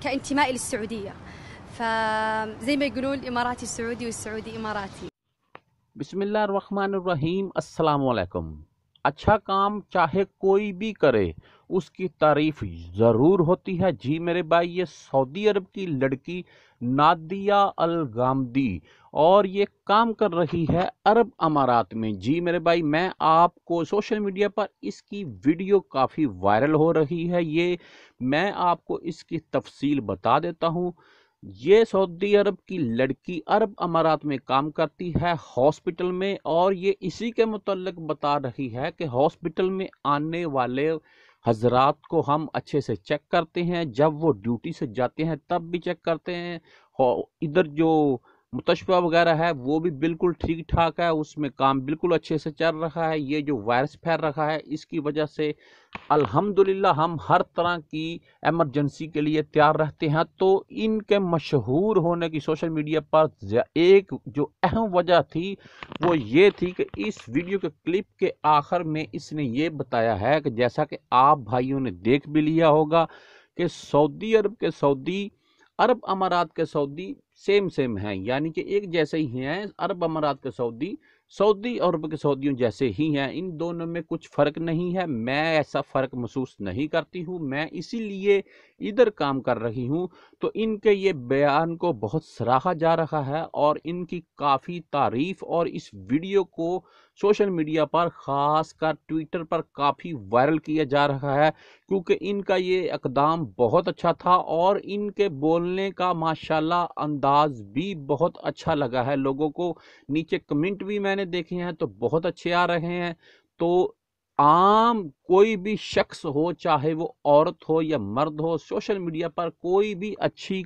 كانتمائي للسعودية، فزي ما يقولون الإماراتي سعودي والسعودي إماراتي. بسم اللہ الرحمن الرحیم، السلام علیکم۔ اچھا کام چاہے کوئی بھی کرے اس کی تعریف ضرور ہوتی ہے۔ جی میرے بھائی، یہ سعودی عرب کی لڑکی نادیہ الغامدی اور یہ کام کر رہی ہے عرب امارات میں۔ جی میرے بھائی، میں آپ کو سوشل میڈیا پر اس کی ویڈیو کافی وائرل ہو رہی ہے، میں آپ کو اس کی تفصیل بتا دیتا ہوں۔ یہ سعودی عرب کی لڑکی عرب امارات میں کام کرتی ہے ہاسپٹل میں، اور یہ اسی کے متعلق بتا رہی ہے کہ ہاسپٹل میں آنے والے حضرات کو ہم اچھے سے چیک کرتے ہیں، جب وہ ڈیوٹی سے جاتے ہیں تب بھی چیک کرتے ہیں۔ ادھر جو مستشفیٰ وغیرہ ہے وہ بھی بالکل ٹھیک ٹھاک ہے، اس میں کام بالکل اچھے سے چل رہا ہے۔ یہ جو وائرس پھیل رہا ہے اس کی وجہ سے الحمدللہ ہم ہر طرح کی ایمرجنسی کے لیے تیار رہتے ہیں۔ تو ان کے مشہور ہونے کی سوشل میڈیا پر ایک جو اہم وجہ تھی وہ یہ تھی کہ اس ویڈیو کے کلپ کے آخر میں اس نے یہ بتایا ہے کہ جیسا کہ آپ بھائیوں نے دیکھ بھی لیا ہوگا کہ سعودی عرب کے سعودی عرب امارات کے سعودی سیم ہیں، یعنی کہ ایک جیسے ہی ہیں۔ عرب امارات کے سعودی سعودی عرب کے سعودیوں جیسے ہی ہیں، ان دونوں میں کچھ فرق نہیں ہے۔ میں ایسا فرق محسوس نہیں کرتی ہوں، میں اسی لیے ادھر کام کر رہی ہوں۔ تو ان کے یہ بیان کو بہت سراہا جا رہا ہے اور ان کی کافی تعریف، اور اس ویڈیو کو سوشل میڈیا پر خاص کر ٹویٹر پر کافی وائرل کیا جا رہا ہے، کیونکہ ان کا یہ اقدام بہت اچھا تھا اور ان کے بولنے کا ماشاءاللہ انداز بھی بہت اچھا لگا ہے لوگوں کو۔ نیچے کمنٹ بھی میں نے دیکھے ہیں تو بہت اچھے آ رہے ہیں۔ تو عام کوئی بھی شخص ہو، چاہے وہ عورت ہو یا مرد ہو، سوشل میڈیا پر کوئی بھی اچھی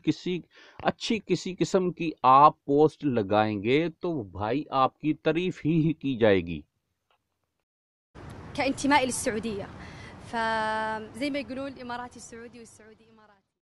کسی قسم کی آپ پوسٹ لگائیں گے تو بھائی آپ کی تعریف ہی کی جائے گی۔ كانتمائي للسعودية، فزي ما يقولون الإماراتي سعودي والسعودي